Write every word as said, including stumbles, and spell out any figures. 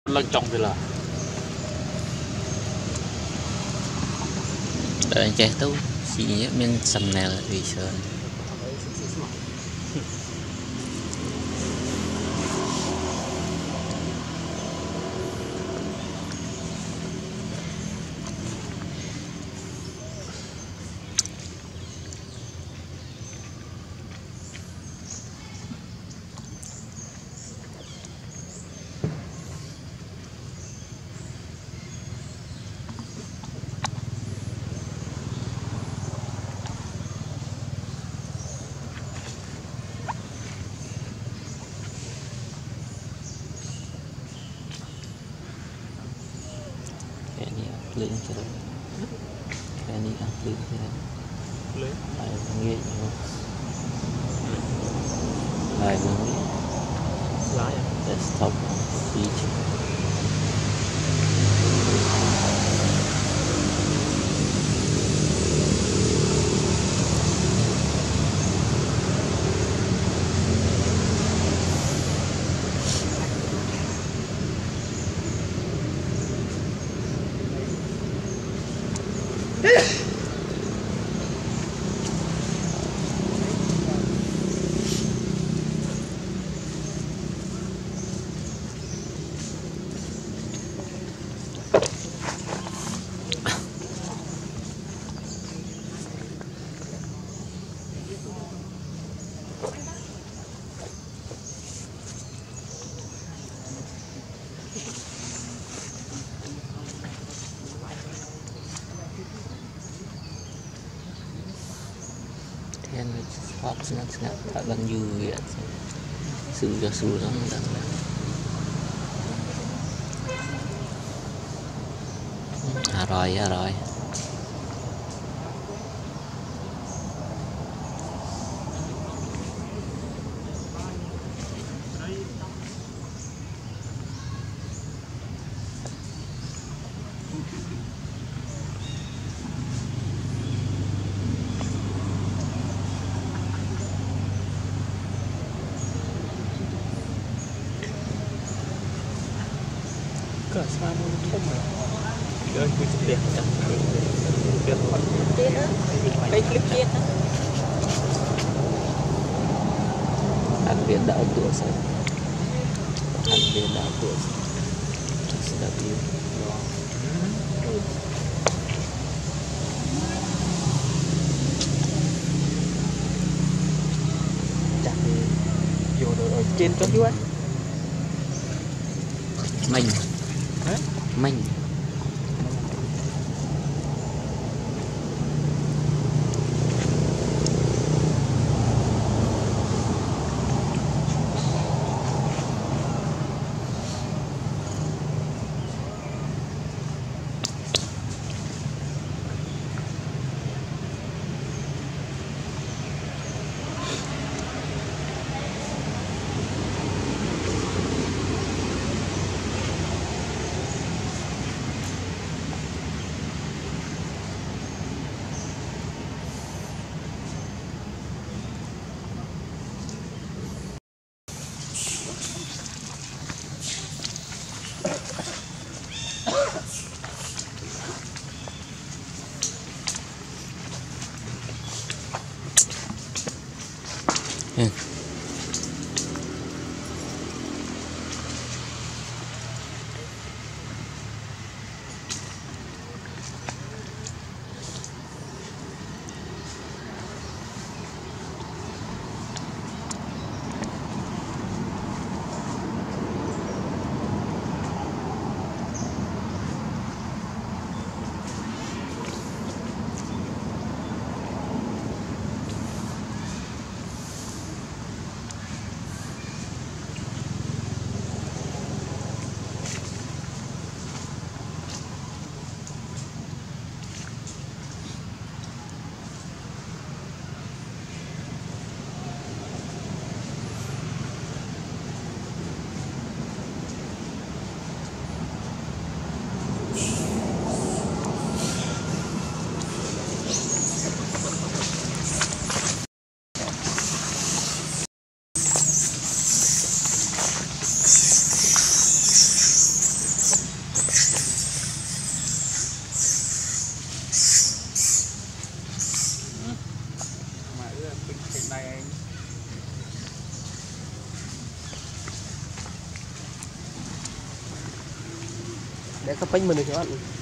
lần trong thì là đợi trẻ tú chỉ miếng sầm này là vì sợ lên cho đấy cái này ăn lên thế này lên lại nghe lại nghe lái à desktop feature then hot snap snap tak bang juga sudah sudah dah à rồi à rồi cả xa luôn không mà ơi cứ chụp đẹp chụp đẹp hơn chết á đây clip chết á ăn viên đảo tuổi sao ăn viên đảo tuổi sẽ đi chặt vô rồi ở trên cho chú ấy mình mình để có bánh mình được cho anh